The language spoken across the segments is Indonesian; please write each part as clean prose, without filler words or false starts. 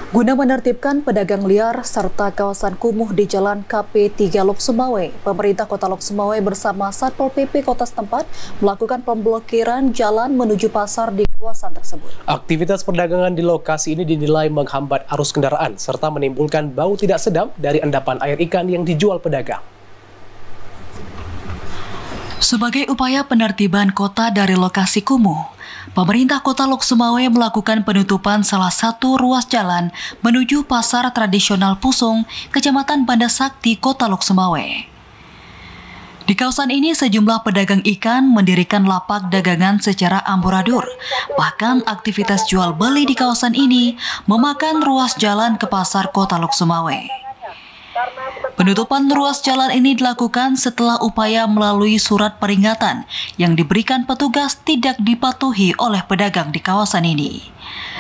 Guna menertibkan pedagang liar serta kawasan kumuh di Jalan KP 3 Lok Sumawe, pemerintah Kota Lok Sumawe bersama Satpol PP Kota setempat melakukan pemblokiran jalan menuju pasar di kawasan tersebut. Aktivitas perdagangan di lokasi ini dinilai menghambat arus kendaraan serta menimbulkan bau tidak sedap dari endapan air ikan yang dijual pedagang. Sebagai upaya penertiban kota dari lokasi kumuh, pemerintah Kota Lok Sumawe melakukan penutupan salah satu ruas jalan menuju pasar tradisional Pusung, Kecamatan Banda Sakti, Kota Lok Sumawe. Di kawasan ini sejumlah pedagang ikan mendirikan lapak dagangan secara amburadul. Bahkan aktivitas jual beli di kawasan ini memakan ruas jalan ke pasar Kota Lok Sumawe. Penutupan ruas jalan ini dilakukan setelah upaya melalui surat peringatan yang diberikan petugas tidak dipatuhi oleh pedagang di kawasan ini.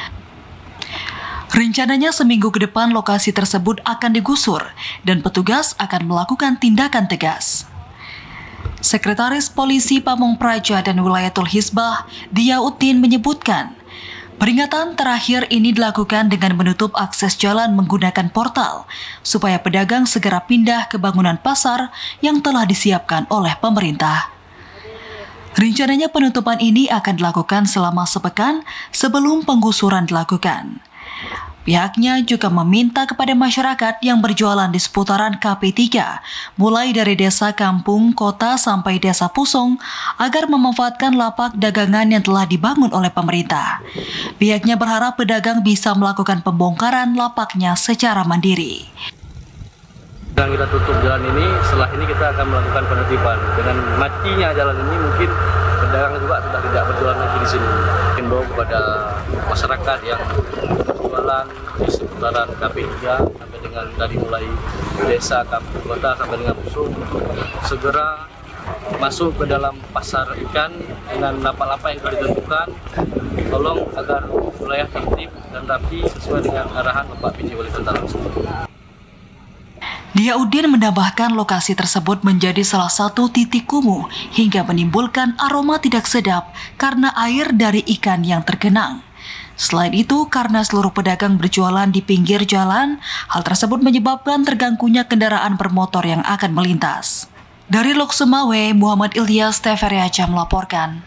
Rencananya seminggu ke depan lokasi tersebut akan digusur dan petugas akan melakukan tindakan tegas. Sekretaris Polisi Pamong Praja dan Wilayatul Hizbah, Diauddin menyebutkan, peringatan terakhir ini dilakukan dengan menutup akses jalan menggunakan portal, supaya pedagang segera pindah ke bangunan pasar yang telah disiapkan oleh pemerintah. Rencananya penutupan ini akan dilakukan selama sepekan sebelum penggusuran dilakukan. Pihaknya juga meminta kepada masyarakat yang berjualan di seputaran KP 3, mulai dari desa kampung, kota sampai desa Pusung, agar memanfaatkan lapak dagangan yang telah dibangun oleh pemerintah. Pihaknya berharap pedagang bisa melakukan pembongkaran lapaknya secara mandiri. Dengan kita tutup jalan ini, setelah ini kita akan melakukan penertiban. Dengan matinya jalan ini mungkin pedagang juga sudah tidak berjualan lagi di sini. Himbau kepada masyarakat yang berjualan di seputaran KP 3 sampai dengan dari mulai desa, kampung, kota sampai dengan Pusung, segera masuk ke dalam pasar ikan dengan lapak-lapak yang sudah ditentukan. Tolong agar wilayah tertib dan rapi sesuai dengan arahan Bapak PJ Wali Kota langsung. Diauddin menambahkan lokasi tersebut menjadi salah satu titik kumuh hingga menimbulkan aroma tidak sedap karena air dari ikan yang tergenang. Selain itu, karena seluruh pedagang berjualan di pinggir jalan, hal tersebut menyebabkan terganggunya kendaraan bermotor yang akan melintas. Dari Lok Sumawe, Muhammad Ilyas, TVRI Aceh melaporkan.